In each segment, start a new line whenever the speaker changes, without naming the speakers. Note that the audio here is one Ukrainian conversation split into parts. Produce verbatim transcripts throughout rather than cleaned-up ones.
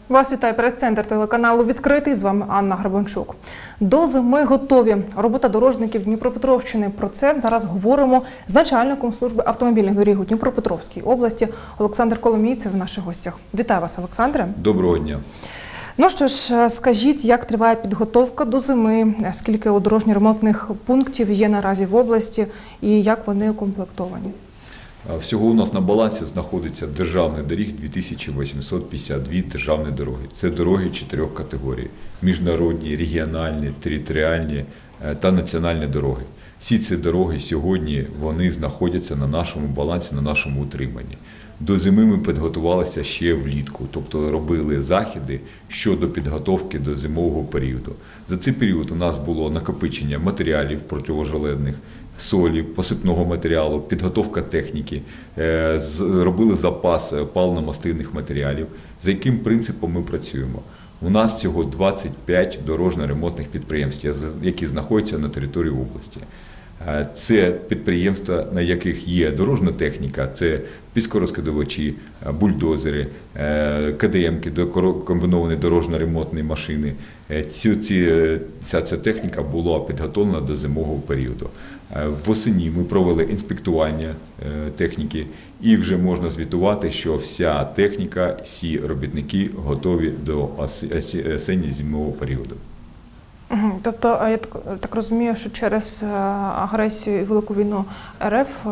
Вас вітає прес-центр телеканалу «Відкритий». З вами Анна Гребенчук. До зими готові. Робота дорожників Дніпропетровщини. Про це зараз говоримо з начальником служби автомобільних доріг у Дніпропетровській області. Олександр Коломійцев в наших гостях. Вітаю вас, Олександре.
Доброго дня.
Ну що ж, скажіть, як триває підготовка до зими, скільки дорожньо-ремонтних пунктів є наразі в області і як вони укомплектовані?
Всього у нас на балансі знаходиться державних доріг дві тисячі вісімсот п'ятдесят дві державні дороги. Це дороги чотирьох категорій – міжнародні, регіональні, територіальні та національні дороги. Всі ці дороги сьогодні вони знаходяться на нашому балансі, на нашому утриманні. До зими ми підготувалися ще влітку, тобто робили заходи щодо підготовки до зимового періоду. За цей період у нас було накопичення матеріалів противожеледних, солі, посипного матеріалу, підготовка техніки, робили запас паливно-мастильних матеріалів. За яким принципом ми працюємо? У нас всього двадцять п'ять дорожньо-ремонтних підприємств, які знаходяться на території області. Це підприємства, на яких є дорожня техніка, це піскорозкидувачі, бульдозери, КДМки, комбіновані дорожньо-ремонтні машини. Ці, ці, ця, ця техніка була підготовлена до зимового періоду. Восені ми провели інспектування техніки і вже можна звітувати, що вся техніка, всі робітники готові до осінньо-зимового періоду.
Тобто, я так, так розумію, що через агресію і велику війну РФ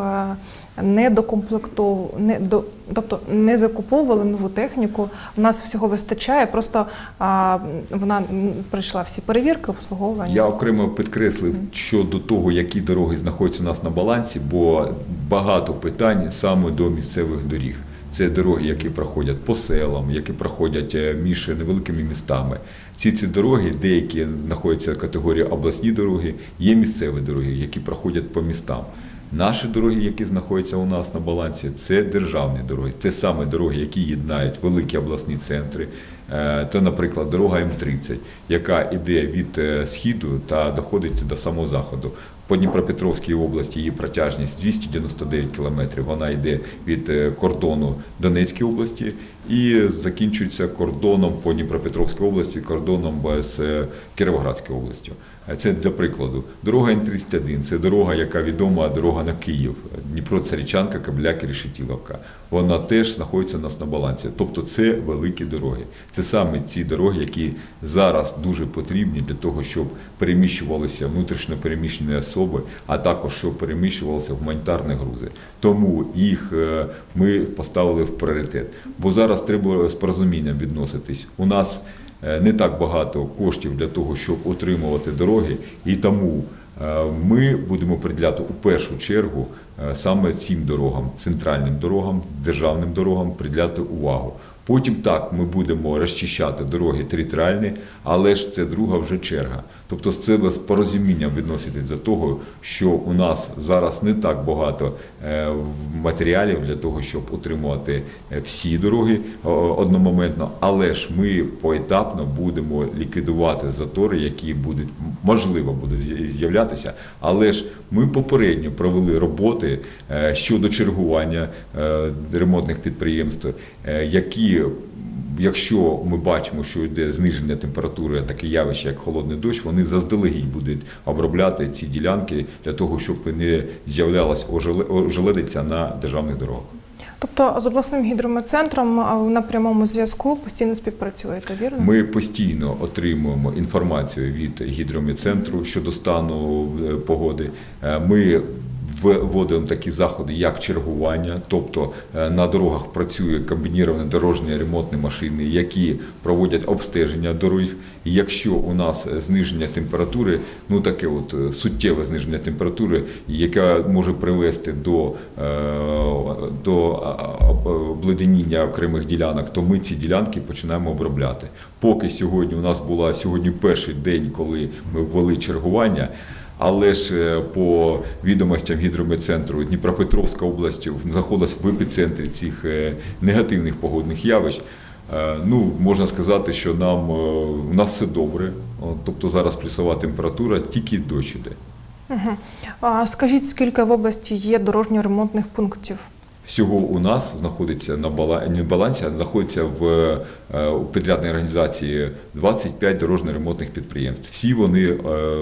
не докомплектов... не до... тобто не закуповували нову техніку, у нас всього вистачає, просто а, вона пройшла всі перевірки, обслуговування.
Я окремо підкреслив щодо того, які дороги знаходяться у нас на балансі, бо багато питань саме до місцевих доріг. Це дороги, які проходять по селам, які проходять між невеликими містами. Всі ці дороги, деякі знаходяться в категорії обласні дороги, є місцеві дороги, які проходять по містам. Наші дороги, які знаходяться у нас на балансі, це державні дороги. Це саме дороги, які єднають великі обласні центри. Це, наприклад, дорога М тридцять, яка йде від східу та доходить до самого заходу. По Дніпропетровській області її протяжність двісті дев'яносто дев'ять кілометрів. Вона йде від кордону Донецької області і закінчується кордоном по Дніпропетровській області, кордоном з Кіровоградською областю. Це для прикладу. Дорога Н тридцять один – це дорога, яка відома, дорога на Київ. Дніпро-Царичанка, Кобиляки, Решетилівка. Вона теж знаходиться у нас на балансі. Тобто це великі дороги. Це саме ці дороги, які зараз дуже потрібні для того, щоб переміщувалися внутрішньо переміщені особи, а також щоб переміщувалися гуманітарні грузи. Тому їх ми поставили в пріоритет. Бо зараз треба з порозумінням відноситись. У нас не так багато коштів для того, щоб утримувати дороги, і тому ми будемо приділяти у першу чергу саме цим дорогам, центральним дорогам, державним дорогам приділяти увагу. Потім так, ми будемо розчищати дороги територіальні, але ж це друга вже черга. Тобто це з порозумінням відноситись до того, що у нас зараз не так багато матеріалів для того, щоб утримувати всі дороги одномоментно, але ж ми поетапно будемо ліквідувати затори, які будуть, можливо, будуть з'являтися, але ж ми попередньо провели роботи щодо чергування ремонтних підприємств, які, якщо ми бачимо, що йде зниження температури, таке явище, як холодний дощ, вони заздалегідь будуть обробляти ці ділянки для того, щоб не з'являлась ожеледиця на державних дорогах.
Тобто з обласним гідрометцентром на прямому зв'язку постійно співпрацюєте, вірно?
Ми постійно отримуємо інформацію від гідрометцентру щодо стану погоди. Ми вводимо такі заходи, як чергування, тобто на дорогах працюють комбіновані дорожні ремонтні машини, які проводять обстеження доріг. І якщо у нас зниження температури, ну таке от суттєве зниження температури, яке може привести до, до обледеніння окремих ділянок, то ми ці ділянки починаємо обробляти. Поки сьогодні у нас була сьогодні перший день, коли ми ввели чергування, але ж по відомостям гідрометцентру Дніпропетровська область знаходилась в епіцентрі цих негативних погодних явищ. Ну, можна сказати, що нам, у нас все добре, тобто зараз плюсова температура, тільки дощ іде.
Угу. А скажіть, скільки в області є дорожньо-ремонтних пунктів?
Всього у нас знаходиться на балансі, не балансі, а знаходиться в у підрядній організації двадцять п'ять дорожньо-ремонтних підприємств. Всі вони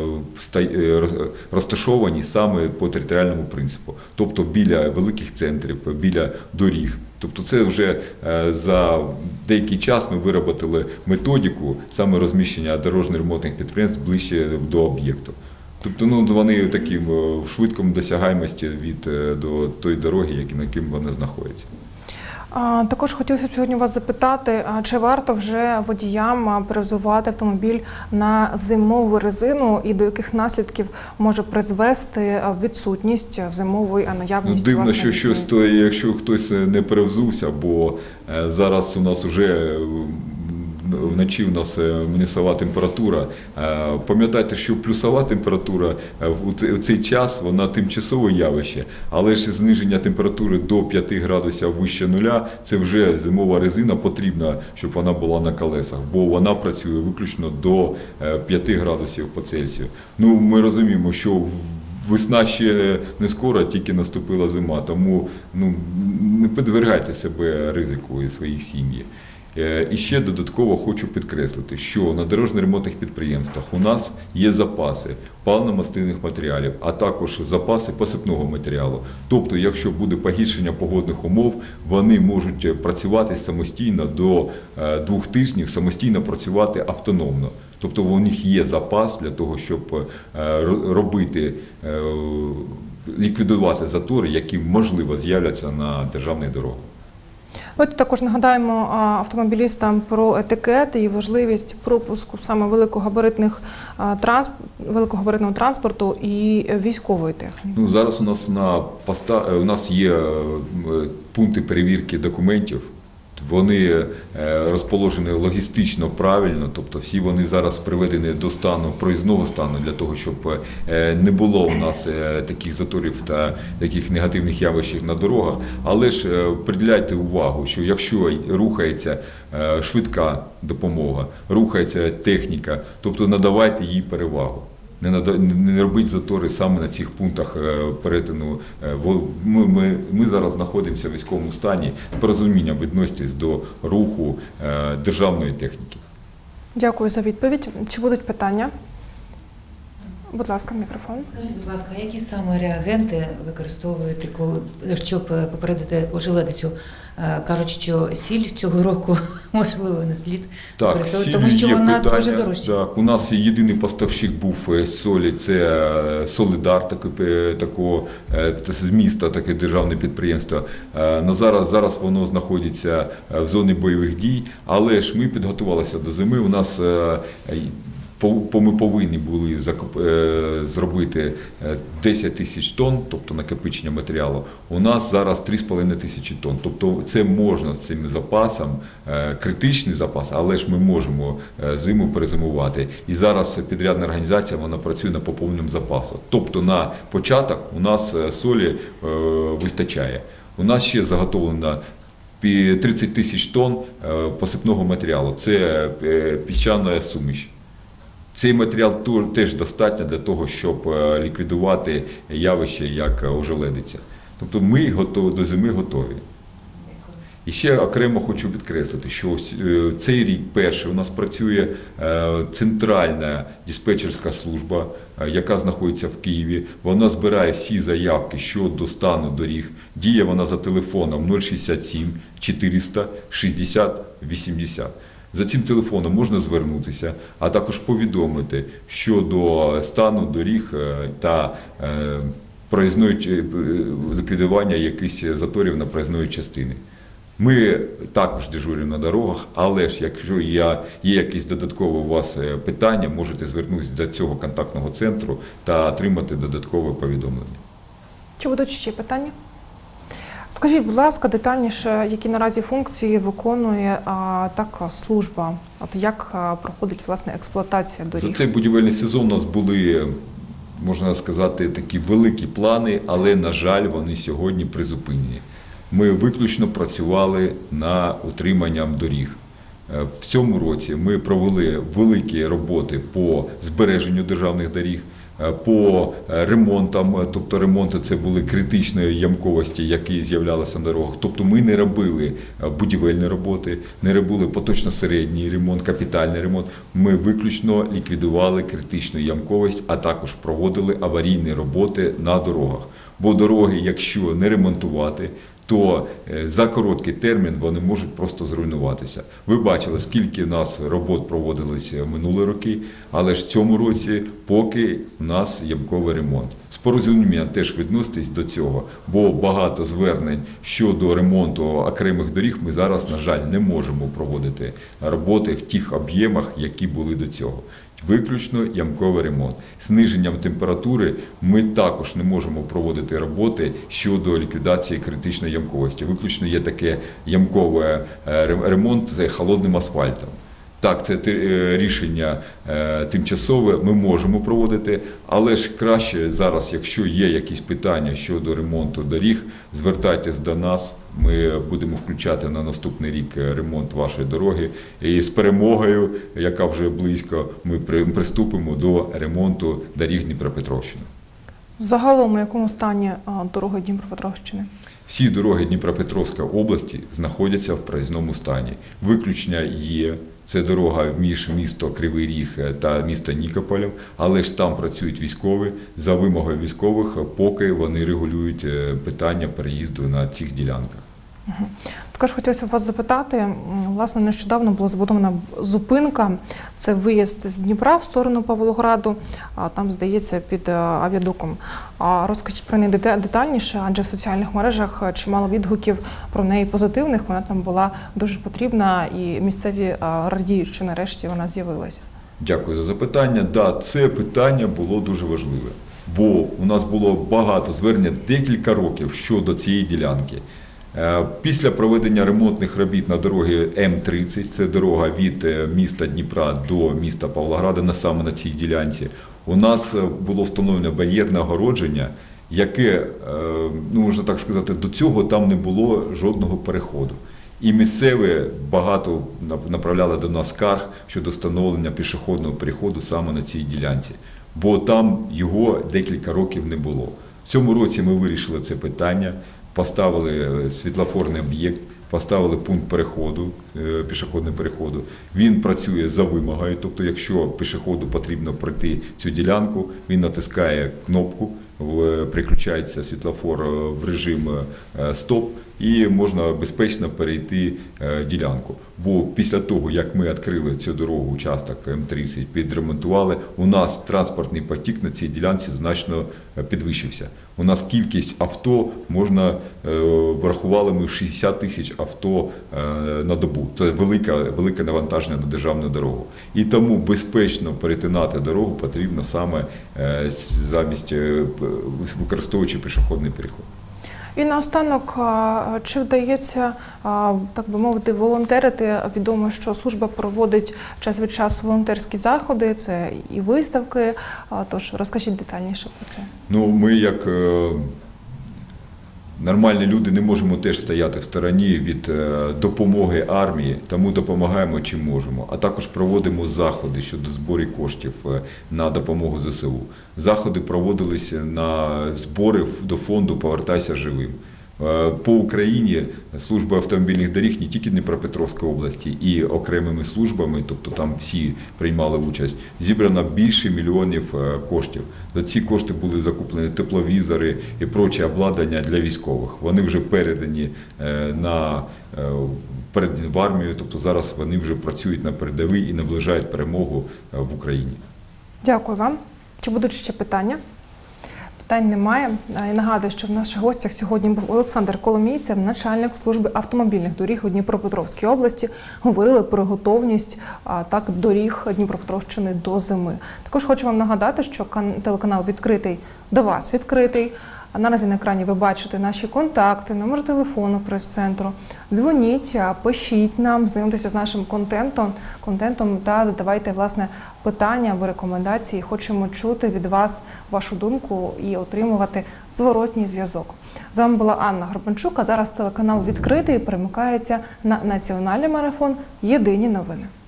розташовані саме по територіальному принципу, тобто біля великих центрів, біля доріг. Тобто це вже за деякий час ми виробили методику саме розміщення дорожньо-ремонтних підприємств ближче до об'єкту. Тобто ну, вони такі в швидкому досягаємості від до тої дороги, на якій вони знаходяться.
А, також хотілося б сьогодні вас запитати, а чи варто вже водіям перевзувати автомобіль на зимову резину і до яких наслідків може призвести відсутність зимової, а наявність
ну, дивно,
власне,
що щось то, якщо хтось не перевзувся, бо зараз у нас вже вночі у нас мінусова температура. Пам'ятайте, що плюсова температура у цей час, вона тимчасове явище, але ж зниження температури до п'яти градусів вище нуля, це вже зимова резина потрібна, щоб вона була на колесах, бо вона працює виключно до п'яти градусів по Цельсію. Ну, ми розуміємо, що весна ще не скоро, тільки наступила зима, тому ну, не підвергайте себе ризику і своїх сім'ї. І ще додатково хочу підкреслити, що на дорожньо-ремонтних підприємствах у нас є запаси паливно-мастильних матеріалів, а також запаси посипного матеріалу. Тобто, якщо буде погіршення погодних умов, вони можуть працювати самостійно до двох тижнів, самостійно працювати автономно. Тобто у них є запас для того, щоб робити, ліквідувати затори, які можливо з'являться на державних дорогах.
Давайте також нагадаємо автомобілістам про етикет і важливість пропуску саме великогабаритних великогабаритного транспорту і військової техніки.
Ну, зараз у нас на поста у нас є пункти перевірки документів. Вони розположені логістично правильно, тобто всі вони зараз приведені до стану, проїзного стану, для того, щоб не було у нас таких заторів та таких негативних явищ на дорогах. Але ж приділяйте увагу, що якщо рухається швидка допомога, рухається техніка, тобто надавайте їй перевагу. Не, нада, не робіть затори саме на цих пунктах перетину. Ми, ми, ми зараз знаходимося в військовому стані, з порозумінням відноситесь до руху державної техніки.
Дякую за відповідь. Чи будуть питання? Будь ласка, мікрофон.
Скажіть, будь ласка, які саме реагенти використовуєте, коли, щоб попередити ожеледицю? Кажуть, що сіль цього року, можливо, не слід використовувати, тому що вона
питання.
дуже дорожча.
Так, у нас єдиний поставщик був солі, це Солидар, таке, такого, з міста, таке державне підприємство. На зараз, зараз воно знаходиться в зоні бойових дій, але ж ми підготувалися до зими, у нас ми повинні були зробити десять тисяч тонн, тобто накопичення матеріалу. У нас зараз три з половиною тисячі тонн. Тобто це можна з цим запасом, критичний запас, але ж ми можемо зиму перезимувати. І зараз підрядна організація, вона працює на поповненому запасу. Тобто на початок у нас солі вистачає. У нас ще заготовлено тридцять тисяч тонн посипного матеріалу. Це піщана суміш. Цей матеріал теж достатньо для того, щоб ліквідувати явище, як ожеледиця. Тобто ми готові, до зими готові. І ще окремо хочу підкреслити, що цей рік перший у нас працює центральна диспетчерська служба, яка знаходиться в Києві. Вона збирає всі заявки щодо стану доріг. Діє вона за телефоном нуль шістдесят сім чотириста шістдесят вісімдесят. За цим телефоном можна звернутися, а також повідомити щодо стану доріг та проїзної ліквідування якихось заторів на проїзної частини. Ми також дежуримо на дорогах, але ж якщо є якісь додаткові у вас питання, можете звернутися до цього контактного центру та отримати додаткове повідомлення.
Чи будуть ще питання? Скажіть, будь ласка, детальніше, які наразі функції виконує а, так служба? От як а, проходить власне експлуатація доріг?
За цей будівельний сезон у нас були, можна сказати, такі великі плани, але, на жаль, вони сьогодні призупинені. Ми виключно працювали над утриманням доріг. В цьому році ми провели великі роботи по збереженню державних доріг. По ремонтам, тобто ремонти це були критичної ямковості, які з'являлися на дорогах. Тобто ми не робили будівельні роботи, не робили поточно-середній ремонт, капітальний ремонт. Ми виключно ліквідували критичну ямковість, а також проводили аварійні роботи на дорогах. Бо дороги, якщо не ремонтувати, то за короткий термін вони можуть просто зруйнуватися. Ви бачили, скільки у нас робот проводилися минулі роки, але ж в цьому році поки у нас ямковий ремонт. З порозумінням теж відноситись до цього, бо багато звернень щодо ремонту окремих доріг ми зараз, на жаль, не можемо проводити роботи в тих об'ємах, які були до цього. Виключно ямковий ремонт. Зниженням температури ми також не можемо проводити роботи щодо ліквідації критичної ямковості. Виключно є таке ямковий ремонт з холодним асфальтом. Так, це рішення тимчасове, ми можемо проводити, але ж краще зараз, якщо є якісь питання щодо ремонту доріг, звертайтесь до нас, ми будемо включати на наступний рік ремонт вашої дороги. І з перемогою, яка вже близько, ми приступимо до ремонту доріг Дніпропетровщини.
Загалом, у якому стані дороги Дніпропетровщини?
Всі дороги Дніпропетровської області знаходяться в проїзному стані. Виключення є. Це дорога між місто Кривий Ріг та місто Нікополем, але ж там працюють військові. За вимогою військових, поки вони регулюють питання переїзду на цих ділянках.
Також хотілося вас запитати, власне, нещодавно була збудована зупинка, це виїзд з Дніпра в сторону Павлограду, там, здається, під авіадуком. Розкажіть про неї детальніше, адже в соціальних мережах чимало відгуків про неї позитивних, вона там була дуже потрібна і місцеві радіють, що нарешті вона з'явилася.
Дякую за запитання. Да, це питання було дуже важливе, бо у нас було багато звернень декілька років щодо цієї ділянки. Після проведення ремонтних робіт на дорогі М тридцять, це дорога від міста Дніпра до міста Павлограда, саме на цій ділянці, у нас було встановлено бар'єрне огородження, яке, ну, можна так сказати, до цього там не було жодного переходу. І місцеві багато направляли до нас скарг щодо встановлення пішохідного переходу саме на цій ділянці, бо там його декілька років не було. В цьому році ми вирішили це питання. Поставили світлофорний об'єкт, поставили пункт переходу, пішохідного переходу. Він працює за вимогою, тобто якщо пішоходу потрібно пройти цю ділянку, він натискає кнопку, переключається світлофор в режим стоп і можна безпечно перейти ділянку. Бо після того, як ми відкрили цю дорогу, участок М тридцять, підремонтували, у нас транспортний потік на цій ділянці значно підвищився. У нас кількість авто, можна, врахували ми шістдесят тисяч авто на добу. Це велике, велике навантаження на державну дорогу. І тому безпечно перетинати дорогу потрібно саме замість використовуючи пішохідний переход.
І наостанок, чи вдається, так би мовити, волонтерити? Відомо, що служба проводить час від часу волонтерські заходи, це і виставки, тож розкажіть детальніше про це.
Ну, ми як нормальні люди не можемо теж стояти в стороні від допомоги армії, тому допомагаємо чим можемо. А також проводимо заходи щодо збору коштів на допомогу Зе Се У. Заходи проводилися на збори до фонду «Повертайся живим». По Україні служба автомобільних доріг не тільки Дніпропетровської області і окремими службами, тобто там всі приймали участь, зібрано більше мільйонів коштів. За ці кошти були закуплені тепловізори і проче обладнання для військових. Вони вже передані на, в армію, тобто зараз вони вже працюють на передовій і наближають перемогу в Україні.
Дякую вам. Чи будуть ще питання? Питань немає. Я нагадую, що в наших гостях сьогодні був Олександр Коломійцев, начальник служби автомобільних доріг у Дніпропетровській області. Говорили про готовність так, доріг Дніпропетровщини до зими. Також хочу вам нагадати, що телеканал відкритий до вас відкритий. Наразі на екрані ви бачите наші контакти, номер телефону прес-центру. Дзвоніть, пишіть нам, знайомтеся з нашим контентом, контентом та задавайте, власне, питання або рекомендації. Хочемо чути від вас вашу думку і отримувати зворотній зв'язок. З вами була Анна Горбанчук, а зараз телеканал відкритий і перемикається на національний марафон «Єдині новини».